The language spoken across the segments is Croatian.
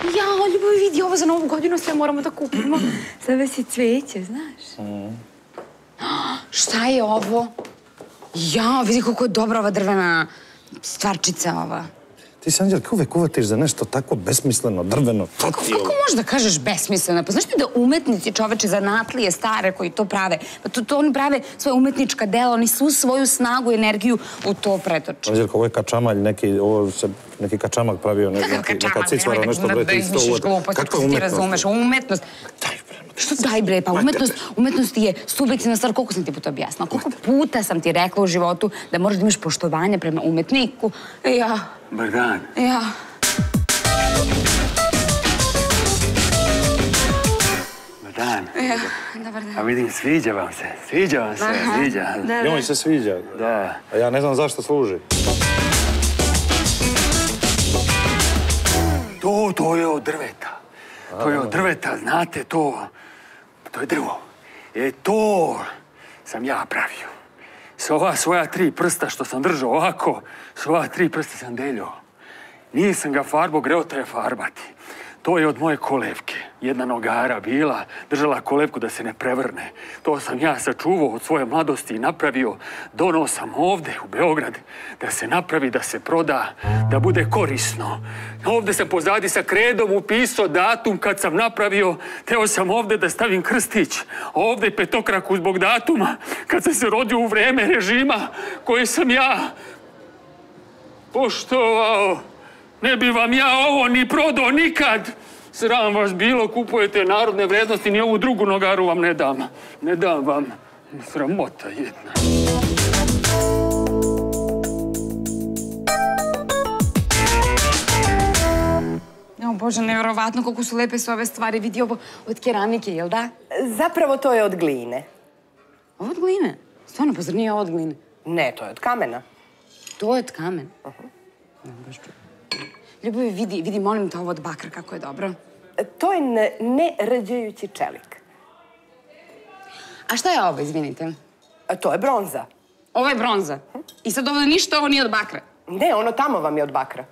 Jao, Ljubavi, vidi, ovo za Novu godinu sve moramo da kupimo. Zavesi cveće, znaš? Šta je ovo? Jao, vidi koliko je dobra ova drvena stvarčica ova. Ti se, Anđelka, uvek uvatiš za nešto tako besmisleno, drveno. Kako možeš da kažeš besmisleno? Pa znaš ti da umetnici, čoveče, zanatlije stare koji to prave, pa to oni prave svoje umetnička dela, oni svu svoju snagu i energiju u to pretoče. Anđelka, ovo je kačamalj, neki kačamak pravio, neka cicvara, nešto bre, ti isto uvod. Kako ti razumeš? Umetnost. Što daj bre, pa umetnost je subjektivna stvar, koliko sam ti puta objasnila, koliko puta sam ti rekla u životu da moraš da imaš poštovanje prema umetniku. Ja. Dobar dan. Ja. Dobar dan. Ja, dobar dan. A vidim, sviđa vam se, sviđa. Njoj se sviđa. Da. A ja ne znam zašto služi. To je od drveta. To je od drveta, znate, to je drvo. To sam ja pravio. S ova svoja 3 prsta što sam držao ovako, s ova 3 prsta sam deljao. Nisam ga farbo, greota je farbati. To je od moje kolevke. Jedna nogara bila, držala kolevku da se ne prevrne. To sam ja sačuvao od svoje mladosti i napravio. Donao sam ovde u Beograd da se napravi, da se proda, da bude korisno. Ovde sam pozadi sa kredom upisao datum kad sam napravio. Teo sam ovde da stavim krstić. Ovde petokraku zbog datuma kad sam se rodio u vreme režima koji sam ja poštovao. Ne bi vam ja ovo ni prodao nikad. Sram vas bilo, kupujete narodne vrednosti, ni ovu drugu nogaru vam ne dam. Ne dam vam. Sramota jedna. O Bože, nevjerovatno koliko su lepe sve ove stvari. Vidi ovo od keramike, jel da? Zapravo to je od gline. Ovo od gline? Stvarno, pa zar nije ovo od gline? Ne, to je od kamena. To je od kamena? Ljubavi, vidi, molim te ovo od bakra, kako je dobro. To je nerđajući čelik. A šta je ovo, izvinite? To je bronza. Ovo je bronza. I sad ovdje ništa ovo nije od bakra? Ne, ono tamo vam je od bakra.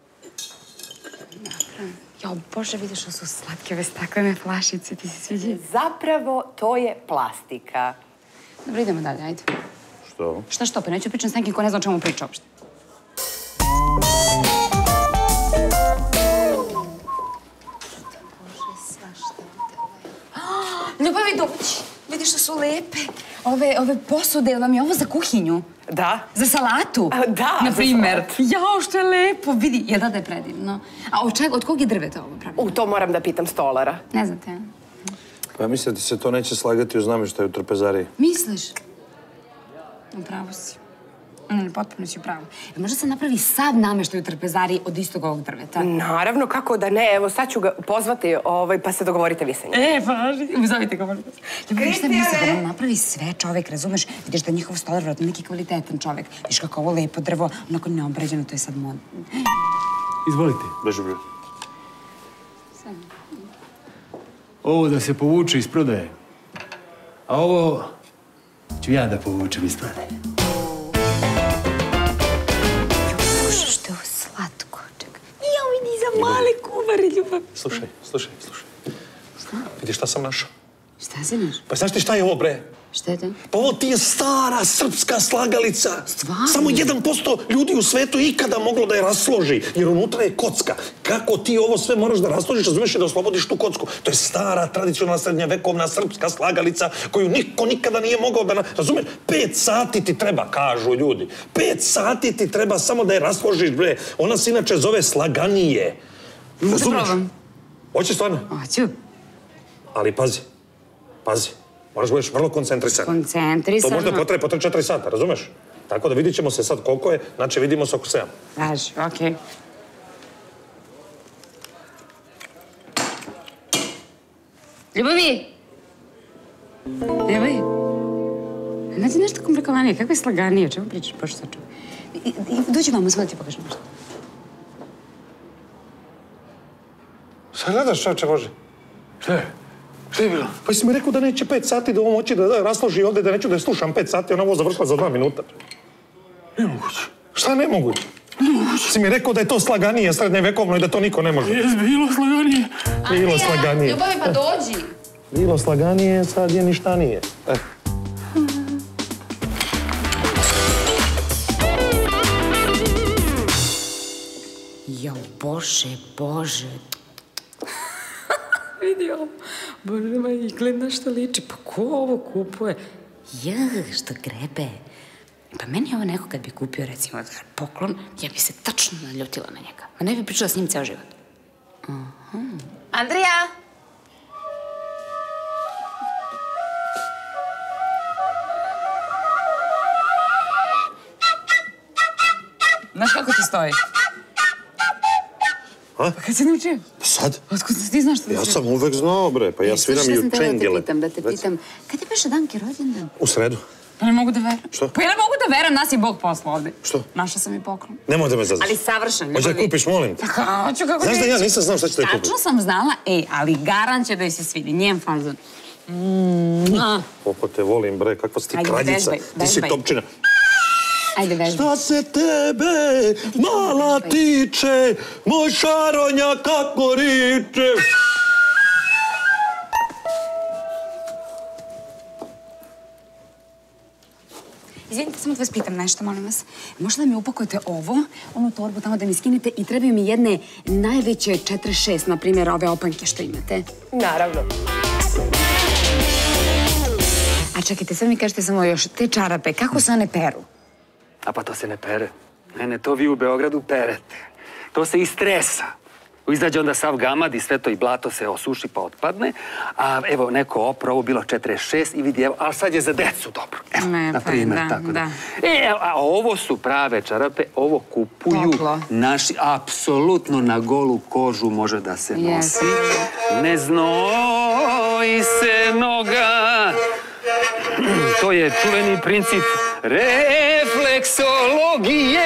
Jao, Bože, vidiš što su slatke ove staklene flašice, ti se sviđaju? Zapravo, to je plastika. Dobro, idemo dalje, ajde. Što? Šta, pa neću pričam s nekim ko ne zna o čemu priča uopšte. Ljubavi, doći. Vidiš što su lepe. Ove posude, vam je ovo za kuhinju? Da. Za salatu? Da, na primer. za salatu. Jao, što je lepo. Vidi, jel da je predivno? A od kog je drveta ovo pravimo? To moram da pitam stolara. Ne znate, a? Pa mislim da ti se to neće slagati uz namještaj u trpezariji. Misliš? Upravo si. Potpuno si upravo. Možda se napravi sav namještaj u trpezariji od istog ovog drveta? Naravno, kako da ne. Evo, sad ću ga pozvati, pa se dogovorite vi sa njim. Pa, zovite ga možda. Ljubavi, šta misli da nam napravi sve čovek, razumeš? Vidiš da njihov stolar vratno neki kvalitetan čovek. Vidiš kako ovo lepo drvo, onako neobrađeno, to je sad modno. Izvolite. Beži, bre. Ovo da se povuče iz prodaje. A ovo ću ja da povučem iz prodaje. Što je ovo slatko, čekaj. Jao, vidi za male kumare, ljubav. Slušaj. Šta? Vidiš šta sam našao? Šta si naš? Pa znaš ti šta je ovo, bre? Šta je to? Pa ovo ti je stara srpska slagalica. Stvarno? Samo 1% ljudi u svetu ikada moglo da je rasloži, jer unutra je kocka. Kako ti ovo sve moraš da rasložiš, razumiješ, i da oslobodiš tu kocku? To je stara, tradicionalna, srednjevekovna srpska slagalica koju niko nikada nije mogao da... Razumiješ? 5 sati ti treba, kažu ljudi. 5 sati ti treba samo da je rasložiš, bre. Ona se inače zove slaganije. Razumiješ? Hoćeš stvarno? Hoću. Ali pazi. Moraš budeš vrlo koncentrisan. Koncentrisan. To možda potraje po 3-4 sata, razumeš? Tako da vidit ćemo se sad koliko je, znači vidimo se oko 7. Važi, okej. Ljubavi! Znači nešto komplikovanije, kako je slaganije, o čemu pričaš, baš sad čuo. Dođi vamo, sve da ti pokažem nešto. Šta gledaš, čovječe Bože? Šta je? Šta je bilo? Pa jesi mi rekao da neće 5 sati da ovo moći da rasloži ovdje, da neću da je slušam 5 sati, ona ovo završila za 2 minuta. Nemoguće. Šta nemoguće? Si mi rekao da je to slaganije srednjevekovno i da to niko ne može. Jes bilo slaganije. Bilo slaganije. Ljubavi, pa dođi. Bilo slaganije, sad je ništa nije. Jo, Bože. Vidi ovo. Bože, nema izgled na što liči. Pa ko ovo kupuje? Što grebe. Pa meni ovo neko kad bi kupio, recimo, poklon, ja bi se tačno naljutila na njega. Ma ne bi pričala s njim ceo život. Andrija! Znaš kako ti stoji? A? Pa kad si naučio? Pa sad? Otkud ti znaš što ti Ja sam uvek znao, bre, pa ja sviram i u čengele. Da te pitam, kad je beše Danki rođendan? U sredu. Pa ne mogu da veram. Što? Pa ja ne mogu da veram, nas je Bog poslao ovde. Što? Našla sam i poklon. Nemoj da me zazvaš. Ali savršen. Hoće da kupiš, molim te. Hoću, kako Znaš da neću. ja nisam znao šta će da kupim. Tačno sam znala, ali garant će da joj se svidi, njen fazon. Koliko te volim, bre, kakva si ti Ajde, kraljica. vežbaj, Ti si vežbaj. topčina. Ajde, vežbaj. Šta se tebe, mala, tiče, moj šaronja kako riče. Izvinite, samo da vas pitam nešto, molim vas. Možda da mi upakujete ovo, onu torbu tamo da mi skinete i trebaju mi jedne najveće 46, na primjer, ove opanke što imate. Naravno. A čekajte, sad mi kažete samo još, te čarape, kako se one peru? A pa to se ne pere. Ne, to vi u Beogradu perete. To se iz stresa. Izađe onda sav gamad i sve to i blato se osuši pa otpadne. A evo, neko opro, ovo bilo 46 i vidi, evo, ali sad je za decu dobro. Evo, Ne, na pa primjer, da, tako da. A ovo su prave čarape, ovo kupuju Toplo. naši, apsolutno na golu kožu može da se nosi. Ne znoji se noga. To je čuveni princip refleksologije.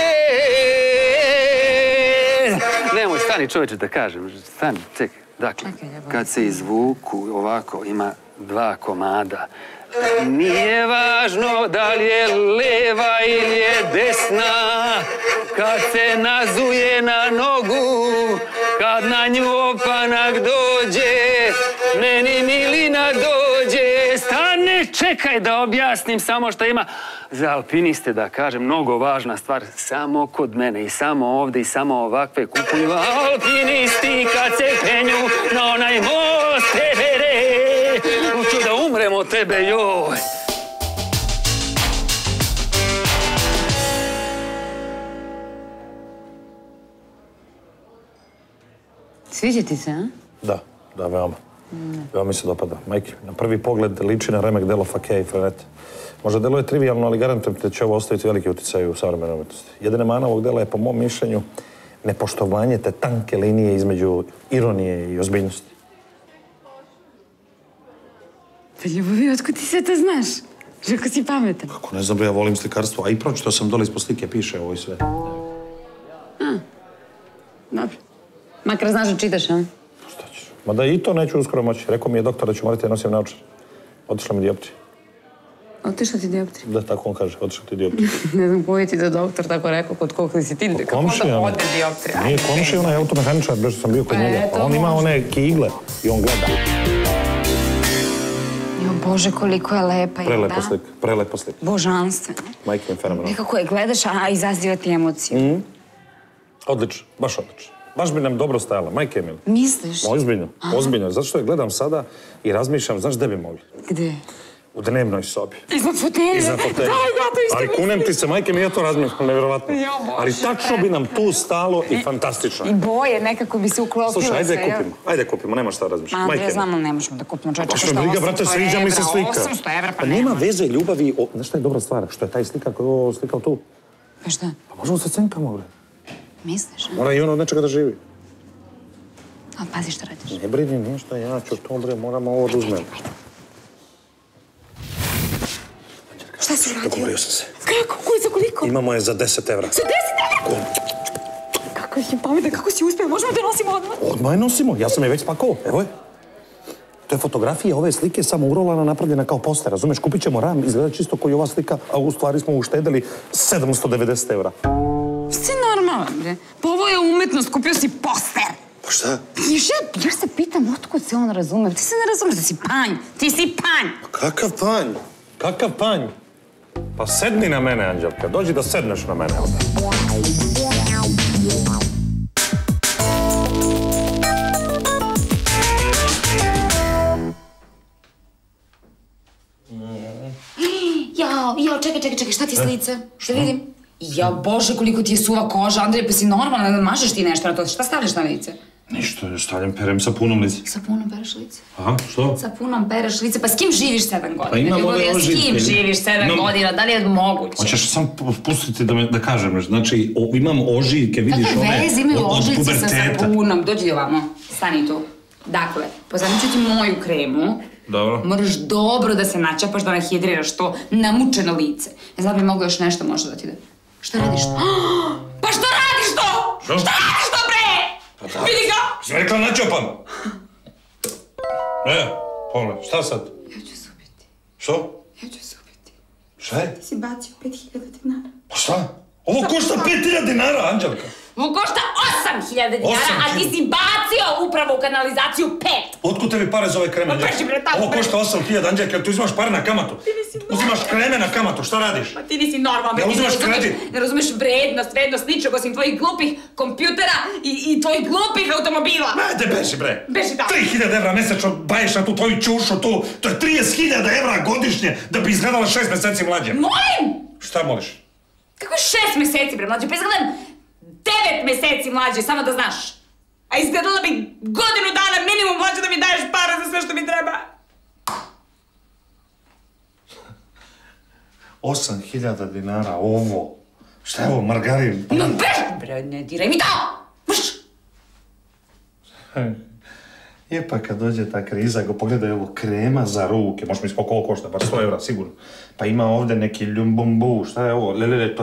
Nemoj, stani čoveče da kažem. Stani, čekaj. Dakle, kad se izvuku ovako, ima 2 komada. Nije važno da li je leva ili je desna. Kad se nazuje na nogu, kad na nju opanak dođe, meni milina dođe. Stani, čekaj da objasnim samo što ima. Za alpiniste, da kažem, mnogo važna stvar. Samo kod mene i samo ovde i samo ovakve kupuju alpinisti kad se penju na onaj most Everest. Hoću da umrem od tebe, joj. Sviđa ti se, a? Da, veoma. Veoma mi se dopada. Majke, na prvi pogled liči na remek delo Fakea i Freneta. Možda deluje trivijalno, ali garantujem te će ovo ostaviti veliki uticaj u savremenoj umetnosti. Jedina mana ovog dela je, po mom mišljenju, nepoštovanje te tanke linije između ironije i ozbiljnosti. Pa Ljubavi, otkud ti sve to znaš? Žako si pametan. Kako ne znam, ja volim slikarstvo, a i pročitao sam dole ispod slike, piše ovo i sve. Dobro. Makar znaš da čitaš, a? Šta ćeš? Ma da i to neću uskoro moći. Rekao mi je doktor da ću morati da nosim naočare. Otišla mi dioptrija. Otišla ti dioptrija? Da, tako on kaže, otišla ti dioptrija. Ne znam koji ti da doktor tako rekao, kod koga si ti, kako onda ode dioptrija. Nije komšija, onaj automehaničar, što sam bio kod njega. On ima one kigle i on gleda. Jo, Bože, koliko je lepa, jel da? Prelepa slika. Božanstveno. Majke mi fenomenalno. Nekako je gledaš, a izaziva ti emociju. Odlično, baš odlično. Baš bi nam dobro stajala, majke mi. Misliš? Ozbiljno. Zato što je gledam sada i razmišljam, znaš gde bi mogli? Gde? U dnevnoj sobi. Iznad fotelje? Iznad fotelje. Da, ja to isto Ali kunem ti se, majke mi, ja to razmišljam, nevjerovatno. Jo, Bože. Ali tačno bi nam tu stalo i fantastično. I boje nekako bi se uklopilo sve. Slušaj, ajde kupimo, nema šta razmišljati. Andrija, znam, ali ne možemo da kupimo čoveča. Pa što je briga, brate, sviđa mi se slika. 800 evra, Pa nema veze ljubavi, znaš šta je dobra stvar? Što je taj slika koji je ovo slikao tu? Pa šta? Pa možemo se cenkamo, bre. Misliš, a? Mora i on od nečega da živi. Ali pazi što radiš. Ne brini ništa, ja ću to, bre, moramo ovo da uzmem. Šta si uradio? Dogovorio sam se. Kako? Koji za koliko? Imamo je za 10 evra. Za 10 evra? Kako si pametan, kako si uspio? Možemo da nosimo odmah? Odmah je nosimo, ja sam je već spakao. Evo je. To je fotografija ove slike samo urolana, napravljena kao poster, razumeš? Kupit ćemo ram, izgleda čisto koji ova slika, a u stvari smo uštedili 790 evra. Si normalan? bre. Pa ovo je umetnost, kupio si poster. Pa šta? Još se pitam otkud se on razume. Ti se ne razumeš da si panj. Ti si panj. Kakav panj? Kakav panj? Pa sedni na mene, Anđelka. Dođi da sedneš na mene onda. Jao, čekaj, šta ti je s lice? Šta vidim? Ja, Bože, koliko ti je suva koža. Andrej, pa si normalna, mažeš ti nešto na to. Šta stavljaš na lice? Ništa, stavljam, perem sapunom lice. Sapunom pereš lice? Aha, što? Sapunom pereš lice. Pa s kim živiš 7 godina? Pa imam ove ožiljke. S kim živiš 7 godina? Da li je moguće? Hoćeš sam pustiti da kažem, znači, imam ožiljke, vidiš ove... Kakve veze imaju ožiljci sa sapunom? Dođi ovamo, stani tu. Dakle, pozavit ću ti moju kremu. Dobro. Moraš dobro da se načapaš, da nahidriraš to namučeno lice. Ne znam bi mogu još nešto možda da ti da... Šta radiš to? Pa što radiš to? Što? Šta radiš to, bre? Vidi ga! Sam rekla načapam. Pogledaj, šta sad? Ja ću se ubiti. Što? Ja ću se ubiti. Šta je? Ti si bacio 5.000 dinara. Pa šta? Ovo košta 5.000 dinara, Anđelka. Ovo košta 8.000 dinara, a ti si bacio upravo u kanalizaciju 5. Otkud tebi pare za ove kreme, Anđelka? Ovo košta 8.000, Anđelka, tu uzimaš pare na kamatu. Uzimaš kreme na kamatu, šta radiš? Pa ti nisi normalan. Ne uzimaš kredit. Ne razumeš vrednost ničeg osim tvojih glupih kompjutera i tvojih glupih automobila. Ajde, beži bre. Beži tamo. 3.000 evra mesečno baješ na tu tvoju čušu tu. To je 30.000 evra godišnje da bi izgledala 6 meseci mlađe. Molim! Šta moliš? Kako je 6 meseci, bre, mlađe? Pa izgledam 9 meseci mlađe, samo da znaš. A izgledala bi godinu dana minimum mlađe da mi daješ para za sve što mi treba. 8.000 dinara, ovo. Šta je ovo, margarin? No beži, bre, ne diraj mi to! Vrš! Je pa kad dođe ta kriza, go pogledaj ovo, krema za ruke, možeš misliti koliko ovo košta, bar 100 evra, sigurno. Pa ima ovdje neki ljumbumbu, šta je ovo,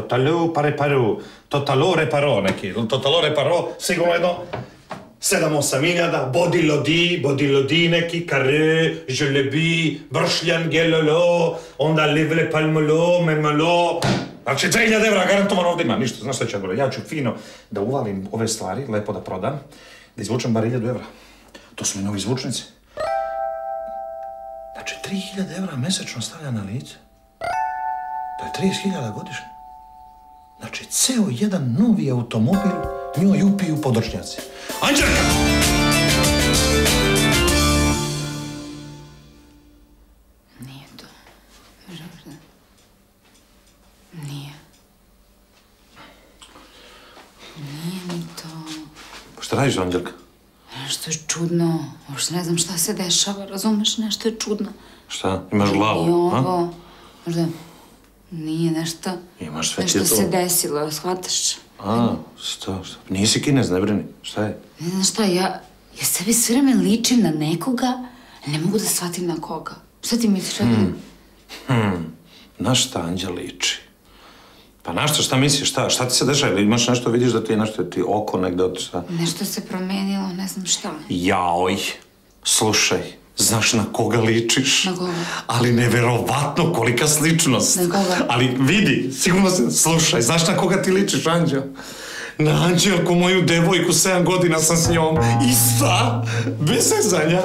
totalo reparo neki, totalo reparo, sigurno jedno 7-8 000, body lodi neki, kare, želebi, bršljan, gelolo, onda livle palmolo, memalo. Znači 2.000 evra garantovan ovdje ima, ništa, znaš šta ću ja ću fino da uvalim ove stvari, lepo da prodam, da izvučem bar 1.000 evra. To su mi novi zvučnici. Znači, 3.000 evra mesečno stavlja na lice. To je 30.000 godišnje. Znači, ceo jedan novi automobil njoj upiju podrčnjaci. Anđelka! Nije to. Možda. Nije. Nije mi to. Šta radiš, Anđelka? Nešto je čudno. Uopšte ne znam šta se dešava, razumeš? Nešto je čudno. Šta? Imaš glavu, I ovo. Možda nije nešto... Imaš sve nešto se desilo, shvataš? Šta? Nisi Kinez, ne brini. Šta je? Ne znam šta, ja sebi sve vreme ličim na nekoga, a ne mogu da shvatim na koga. Šta ti misliš? Na šta Anđa liči? Pa na šta misliš? Šta ti se dešava? Ili imaš nešto, vidiš da ti je nešto, ti oko negde od šta? Nešto se promenilo, ne znam šta. Jaoj, slušaj, znaš na koga ličiš? Na koga? Ali neverovatno kolika sličnost. Na koga? Ali vidi, sigurno se, slušaj, znaš na koga ti ličiš, Anđel? Na Anđelku, moju devojku, 7 godina sam s njom. Ista, bez zezanja.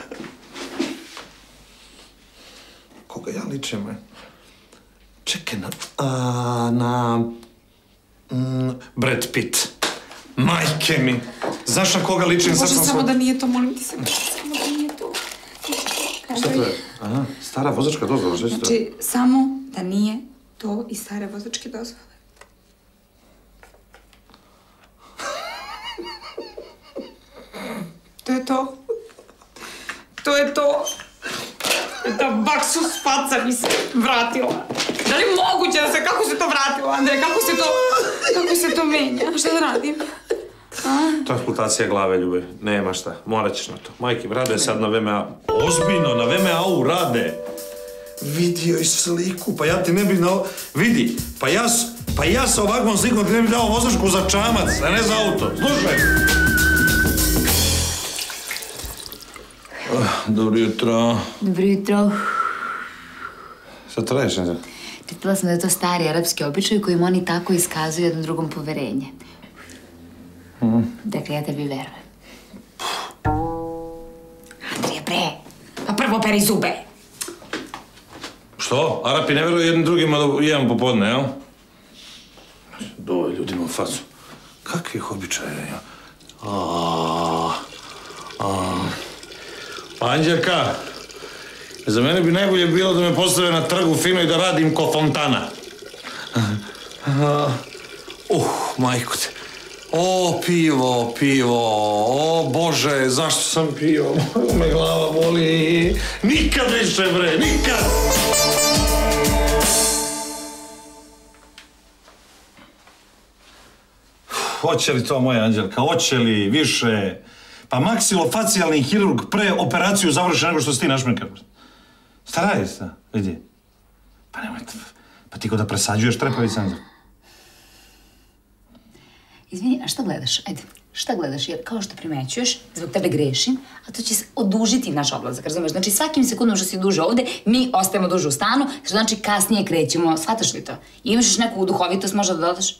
Koga ja ličim, Čekaj, na Brad Pitt. Majke mi. Znaš na koga ličim? Bože, samo da nije to, molim ti se. Samo da nije to. Šta to je? Aha, stara vozačka dozvola, što će to? Znači, samo da nije to iz stare vozačke dozvole. To je to. To je to. Ta baksus faca mi se vratila. Da li moguće da se, kako se to vratilo, Andrej? Kako se to menja? Šta da radim? Transplantacija glave, ljubav. Nema šta, morat ćeš na to. Majki, rade sad na VMA. Ozbiljno, na VMA-u rade. Vidio i sliku, pa ja ti ne bi dao... Vidi, pa ja sa ovakvom slikom ti ne bi dao vozačku za čamac, a ne za auto. Slušaj! Dobro jutro. Dobro jutro. Šta to radiš, Anđel? Čitala sam da je to stari arapski običaj kojim oni tako iskazuju jednom drugom poverenje. Dakle, ja tebi verujem. Andrija, bre, pa prvo peri zube. Što? Arapi ne veruju jednim drugima da jedan popodne, jel? Dove ljudima u facu. Kakvih običaja, ja? Anđelka, za mene bi najbolje bilo da me postave na trgu fino i da radim ko fontana. Majko te. O, pivo, o Bože, zašto sam pio? Me glava boli. Nikad više, bre, nikad! Hoće li to, moja Anđelka, hoće li više? Pa maksilofacijalni hirurg pre operaciju završi nego što si ti našminkar. Šta radiš, da? Vidi. Pa nemoj, pa ti ko da presađuješ trepavice, Anđelka. Izvini, a šta gledaš? Ajde, šta gledaš? Jer kao što primećuješ, zbog tebe grešim, a to će odužiti naš odlazak, razumeš? Znači, svakim sekundom što si duže ovde, mi ostajemo duže u stanu, što znači kasnije krećemo. Shvataš li to? Imaš još neku duhovitost možda da dodaš?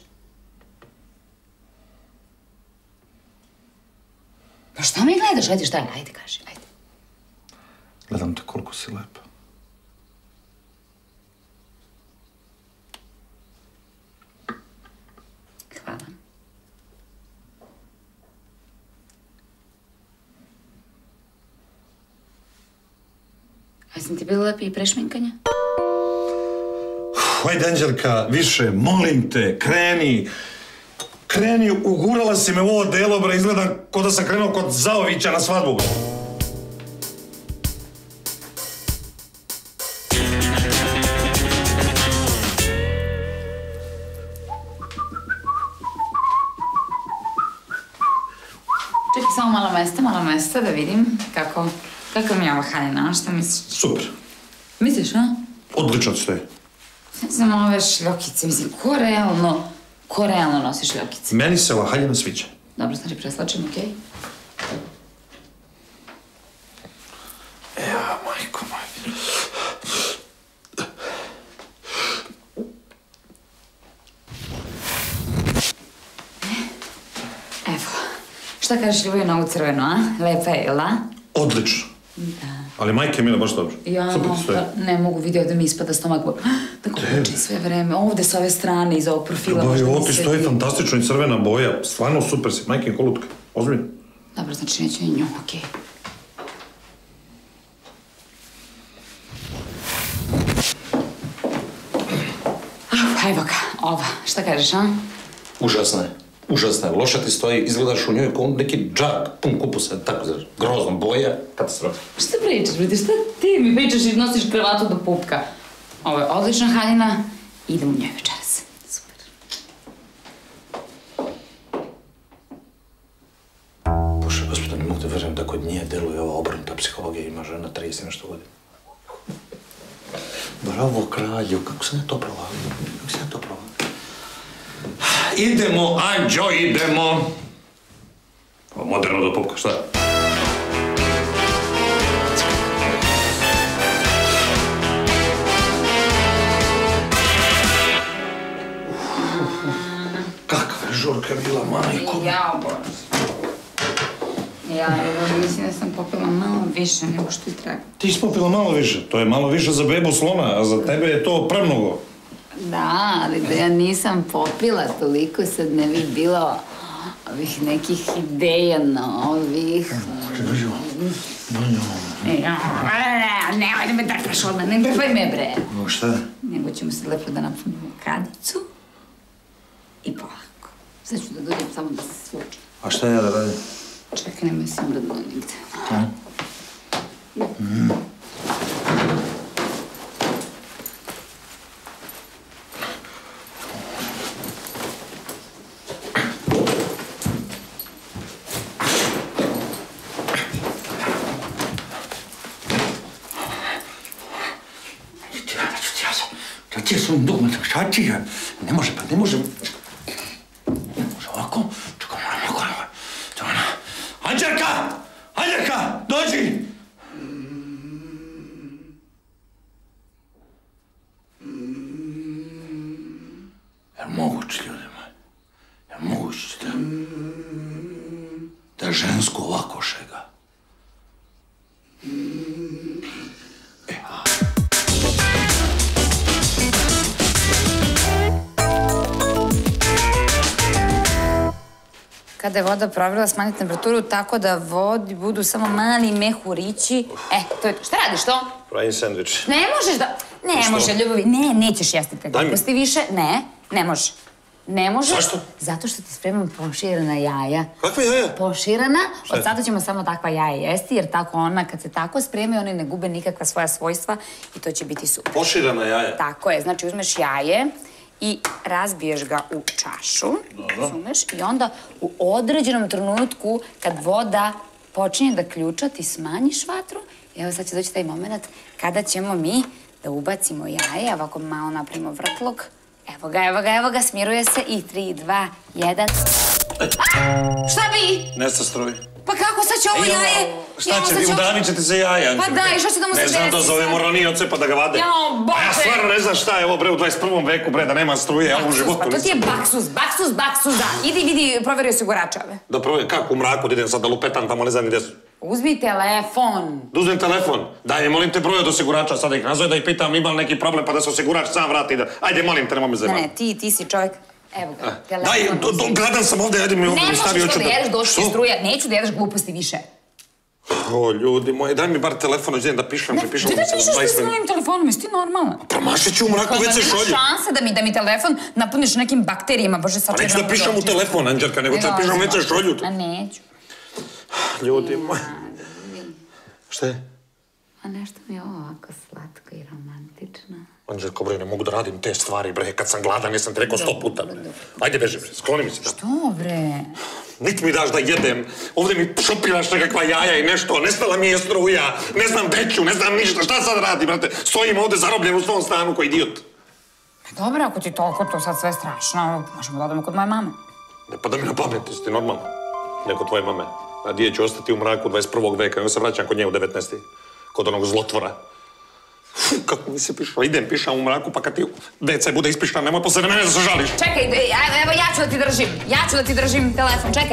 Pa šta mi gledaš? Ajde, šta je? Ajde, kaži, ajde. Gledam te koliko si lepa. Hvala. A sam ti bila lepa i prešminkanja? Ajde, Anđelka, više, molim te, kreni. Kreni, ugurala si me u ovo delo, bre, izgledam ko da sam krenuo kod Zaovića na svadbu. Čekaj, samo malo mesta da vidim kako mi je ova haljina, šta misliš? Super. Misliš, a? Odlično ti stoji. Ne znam, ove šljokice, mislim, ko realno nosi šljokice? Meni se ova haljina sviđa. Dobro, znači preslačim, okej? Ja, majko moja. Evo, šta kažeš Ljubav na ovu crvenu, a? Lepa je, jel da? Odlično. Da. Ali majke mile, baš dobro. Ja, Super ti stoji. ne mogu vidjeti da mi ispada stomak. Da koči sve vreme. Ovde s ove strane, iz ovog profila. Ljubavi, ovo ti stoji fantastično i crvena boja. Stvarno super si, majke kolutka. Ozbiljno. Dobro, znači neću i nju, okej. Evo ga, ova. Šta kažeš, a? Užasna je. Užasna je. Loša ti stoji, izgledaš u njoj kao neki džak, pun kupusa, tako znaš. Grozno, boja, katastrofa. Šta pričaš, brate? Šta ti mi pričaš i nosiš kravatu do pupka? Ovo je odlična haljina. Idem u njoj večeras. Super. Bože, gospod, ne mogu da verujem da kod nje deluje ova obrnuta psihologija. Ima žena 30 nešto godina. Bravo, kralju, kako sam ja to provalio? Idemo, Anđo, idemo. Ovo moderno do pupka, šta? Kakva je žurka bila, majko. Ja, Bože. Ja, mislim da sam popila malo više nego što i treba. Ti si popila malo više. To je malo više za bebu slona, a za tebe je to premnogo. Da, ali da ja nisam popila toliko, sad ne bi bilo ovih nekih ideja novih. Nemoj da me drpaš odmah, ne drpaj me, bre. No šta? Nego ćemo se lepo da napunimo kadicu i polako. Sad ću da dođem samo da se slučam. A šta ja da radim? Čekaj, nemoj se mrdno nigde. Gdje su im dugme, šta ti je? Ne može, pa ne može. Ne može ovako. Čekaj, moram ovako. Anđelka! Anđelka! Dođi! Jel moguće, ljudi moji? Jel moguće da... je žensko ovako šega. Kada je voda provrela, smanjiti temperaturu tako da vodi budu samo mali mehurići. To je to. Šta radiš to? Pravim sandvič. Ne možeš da... Ne može, ljubavi. Ne, nećeš jesti te gluposti više. Ne može. Ne može. Zašto? Zato što ti spremam poširana jaja. Kakve jaja? Poširana. Od sada ćemo samo takva jaja jesti, jer tako ona, kad se tako spreme, one ne gube nikakva svoja svojstva i to će biti super. Poširana jaja? Tako je. Znači, uzmeš jaje i razbiješ ga u čašu. Razumeš? I onda u određenom trenutku, kad voda počinje da ključa, ti smanjiš vatru. I evo sad će doći taj moment kada ćemo mi da ubacimo jaje, ovako malo napravimo vrtlog. Evo ga, smiruje se i 3, 2, 1... Šta bi? Nesta struji. Pa kako sad će ovo jaje? Šta će ti, udavit će ti se jaja? Pa daj, šta će da mu se desi? Ne znam, da zovemo ronioce pa da ga vade. Jao, bože! A ja stvarno ne znam šta je ovo, bre, u 21. veku, bre, da nema struje, ja u životu Pa to ti je baksus. Idi, vidi, proveri osiguračave. Da proveri, kako u mraku da idem sad da lupetam tamo, ne znam gdje su. Uzmi telefon. Da uzmem telefon? Daj, molim te broj od osigurača, sad ih nazove da ih pitam ima li neki problem pa da se osigurač sam vrati da... Ajde, molim te, nemoj me zajebati. Ne, ti si čovjek. Evo ga, telefon. Daj, gladan sam ovdje, ajde mi ovdje mi stavi oču da... Ne možeš to da jedeš, doći će struja. Neću da jedeš gluposti više. O, ljudi moji, daj mi bar telefon, idem da pišem, prepišem mi se za 20 minuta. Ti da pišeš ti s novim telefonom, jesi ti normalno? Promašit ću u mraku, već se šolju. Nema šanse da mi telefon napuniš nekim bakterijama, bože, sad pa neću da pišem u telefon, Anđelka, nego ću da pišem već se šolju. A neću. Ljudi moji. Šta je? A nešto mi je ovako slatko i romantično. Anđelko, bre, ne mogu da radim te stvari, bre, kad sam gladan, jesam ti rekao 100 puta, bre. Ajde, beži, bre, skloni mi se. Što, bre? Niti mi daš da jedem, ovdje mi šopiraš nekakva jaja i nešto, nestala mi je struja, ne znam deću, ne znam ništa, šta sad radim, brate? Stojim ovdje zarobljen u svom stanu ko idiot. Dobro, ako ti toliko to sad sve strašno, možemo da odemo kod moje mame. Ne, pa da mi na pamet, jesi ti normalno? Neko tvoje mame. A dije ću ostati u mraku 21. veka, nego se vraćam kod nje u 19. Kod onog zlotvora. Kako mi se piša? Idem, pišam u mraku, pa kad ti WC bude ispišan, nemoj posle mene da se žališ. Čekaj, evo ja ću da ti držim telefon, čekaj.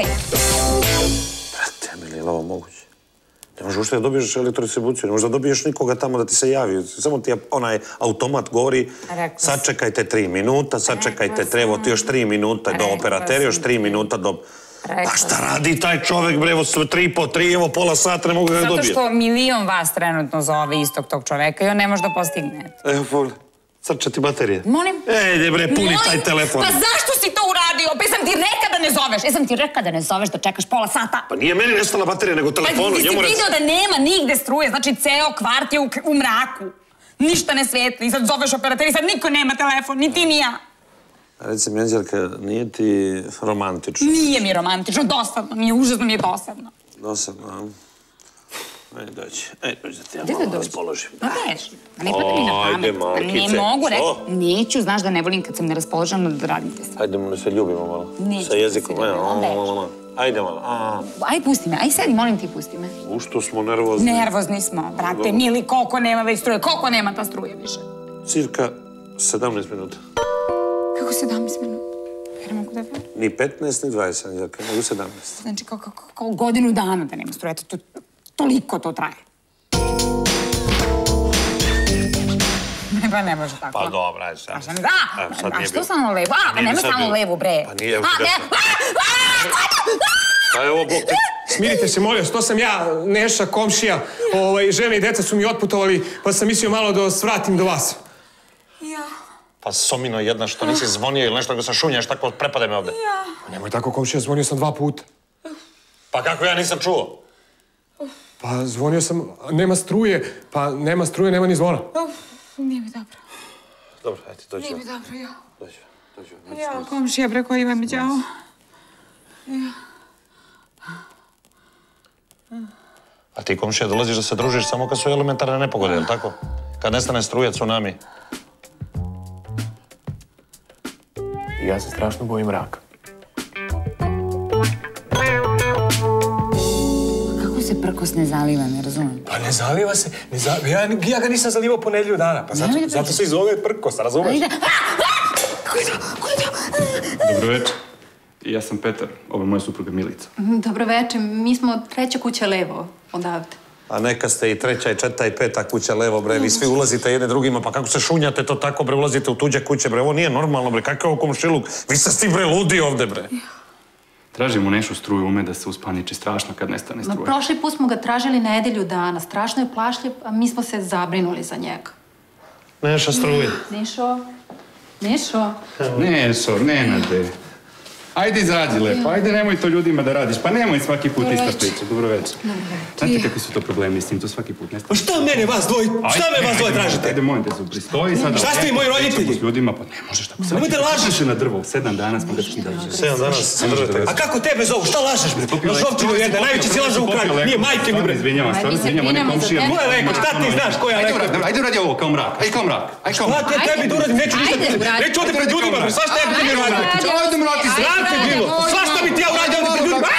Brate, mili, je li ovo moguće? Ne možeš ušte da dobiješ elektrodistribuciju, ne možeš da dobiješ nikoga tamo da ti se javi. Samo ti onaj automat govori, sačekajte 3 minuta, sačekajte, treba ti još 3 minuta do operatera, još 3 minuta do... Pa šta radi taj čovek, bre, evo 3 evo pola sata, ne mogu ga dobiti. Zato što milion vas trenutno zove istog tog čoveka i on ne može da postigne. Evo, pogledaj, crča ti baterije. Molim? Ejde, bre, puni taj telefon. Pa zašto si to uradio? Pa jesam ti rekao da ne zoveš. Jesam ti rekao da ne zoveš, da čekaš pola sata. Pa nije meni nestala baterija, nego telefonu. Pa ti si vidio da nema nigde struje, znači ceo kvart je u mraku. Ništa ne svetli i sad zoveš operateri, sad niko nema telefon, ni ti ni ja. Reci mi, Anđelka, nije ti romantično? Nije mi romantično, dosadno, užasno mi je dosadno. Dosadno, a? Ajde dođi da ti ja malo raspoložim. Pa beži, ne pada mi na pamet. Ajde, Markice. Ne mogu, neću, znaš da ne volim kad sam neraspoložena da radim te stvari. Ajde, da se ljubimo malo. Neću. Sa jezikom, ajde malo. Ajde, pusti me, ajde sedi, molim ti, pusti me. U što smo nervozni? Nervozni smo, brate, mili, koliko nema već struje, koliko nema ta struje više? Cirka 17 minuta. Kako 17 minuta? Ja ne mogu da verujem. Ni 15, ni 20, Anđelka, nego 17. Znači, kao godinu dana da nema struje, toliko to traje. Pa ne može tako. Pa dobro, ajde sad. A što samo levo? A, nema samo levo, bre. Pa nije, Pa evo, Bog te... Smirite se, molim vas, to sam ja, Neša, komšija, žena i deca su mi otputovali, pa sam mislio malo da svratim do vas. Ja. Pa Somino jedna što nisi zvonio ili nešto, nego sam šunjaš, tako prepade me ovde. Pa nemoj tako, komšija, zvonio sam 2 puta. Pa kako ja nisam čuo? Pa zvonio sam, nema struje, pa nema struje, nema ni zvona. Nije mi dobro. Dobro, ajde, dođi. Nije mi dobro, ja. Dođi. Ja, komšija, preko ima mi đavo. Ja. A ti, komšija, dolaziš da se družiš samo kad su elementarne nepogode, je li tako? Kad nestane struje, tsunami. Ja se strašno bojim raka. Kako se prkos ne zaliva, ne razumijem? Pa ne zaliva se, ja ga nisam zalivao po nedelju dana, pa zato se i zove prkos, razumeš? Ko je to? Dobro večer. Ja sam Petar, ovo je moja supruga Milica. Dobro večer, mi smo treća kuća levo odavde. A neka ste i treća, i četvrta, i peta kuća levo, bre. Vi svi ulazite jedne drugima, pa kako se šunjate to tako, bre, ulazite u tuđe kuće, bre. Ovo nije normalno, bre. Kakav ovo komšiluk? Vi ste s tim, bre, ludi ovde, bre. Tražimo Nešu struju, ume da se uspaniči strašno kad nestane struje. Prošli put smo ga tražili nedelju dana. Strašno je plašljiv, a mi smo se zabrinuli za njega. Neša struje. Nešo? Nešo? Nešo, Nenade. Ajde izađi lepo, ajde nemoj to ljudima da radiš, pa nemoj svaki put ista priča. Dobro večer. Znate kakvi su to problemi s tim, to svaki put nestane. Pa šta mene vas dvoje tražite? Ajde, molim te, Zubri, stoji sad. Šta ste i moji roditelji? S ljudima, pa ne možeš tako. Nemojte lažeš. Na drvo, 7 dana smo ga skidali. 7 dana se držite. A kako tebe zovu? Šta lažeš, bre? Lažovčinu jedna, najveći si laža u kraju. Nije majke mi, bre. Izvinjavam, stvarno izvinjavam, on je komšija. Ko je lekar? Šta ti znaš ko je lekar? Ajde uradi ovo kao mrak, ajde kao mrak. Šta te tebi da uradim? Neću ništa. Neću ovdje pred ljudima, bre. Svašta ja bi ti uradim. Ajde mrati, Sram te bilo. Svašta bi ti ja uradio ovdje pred ljudima.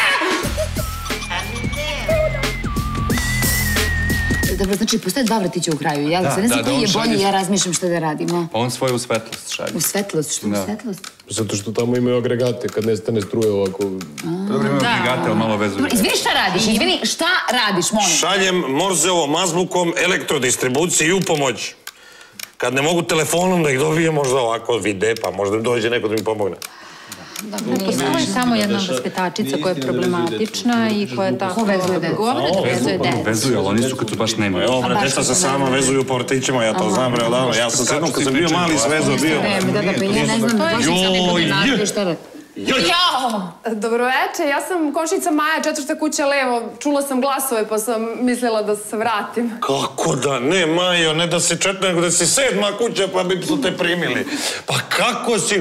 Dobro, znači, postoje 2 vrtića u kraju, jel? Sad ne znam koji je bolji, ja razmišljam što da radimo. Pa on svoje u svetlost šalje. U svetlost? Što u svetlost? Zato što tamo imaju agregate, kad nestane struje ovako... Dobro, imaju agregate, ali malo vezuju. Izvini, šta radiš? Izvini, šta radiš, molim? Šaljem Morzeovom azbukom elektrodistribuciji u pomoć. Kad ne mogu telefonom da ih dobije, možda ovako vide, pa možda im dođe neko da mi pomogne. Postoji samo jedna vaspitačica koja je problematična i koja je tako... Vezuje decu. Vezuje decu. Vezuju, ali oni su kad su baš nemaju. Evo, bre, deca se sama vezuju po vrtićima, ja to znam, bre, odavno. Ja sam se jednom, kad sam bio mali, svezao bio. Ja ne znam, baš nisam nekada naravno šta da... Dobro večer, ja sam komšinica Maja, 4. kuća levo. Čula sam glasove pa sam mislila da se vratim. Kako da ne, Majo, ne da si 4, nego da si 7. kuća pa bi su te primili. Pa kako si,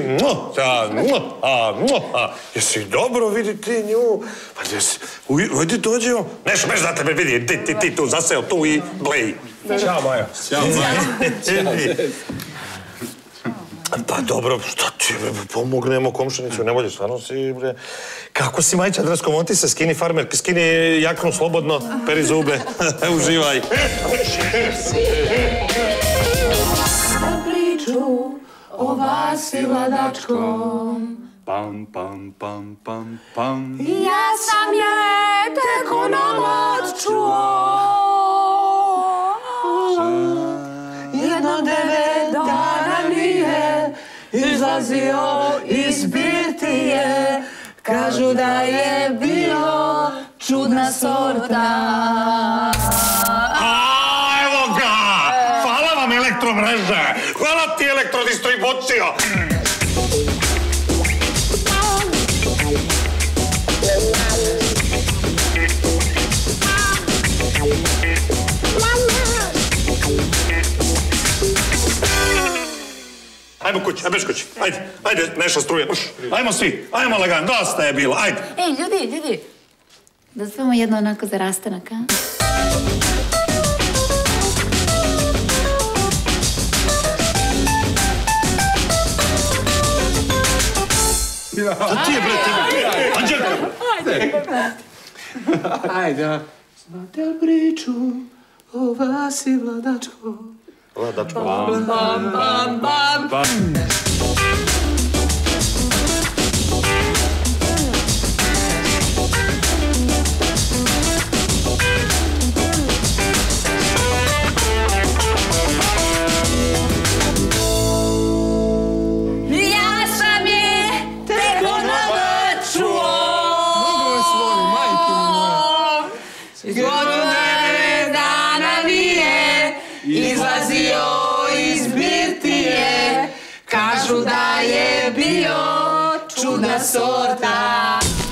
jesi dobro, vidi ti nju. Pa jesi, ujdi dođe on. Nešto, beš za tebe, vidi, ti tu zaseo tu i blej. Ćao, Majo. Ćao, Maja. Pa dobro, šta ti, pomognemo komšinicu, ne bolje, stvarno si, bre. Kako si, Majče, Andresko, monti se, skini farmer, skini jaknu slobodno, peri zube, uživaj. Priču o Vasi Vladačkom. Pam, pam, pam, pam, pam. Ja sam je tek onomad čuo. Jedno 9 dana nije izlazio iz birtije. Kažu da je bio čudna sorta. A, evo ga! Hvala vam, elektromreže! Hvala ti, elektrodistribucijo! Ajmo kući, ajmo kući. Ajde, Neša struje. Ajmo svi, ajmo legan, dosta je bilo, ajde. Ej, ljudi, da svemo jedno onako za rastanak, a? A ti je, bre, tebe. Anđelka. Ajde. Znate li priču o Vasi Vladačkom? Vladačko. Ja sam je tek onomad čuo. Godinu 9 dana nije izlazio iz birtije. Kažu da je bio čudna sorta.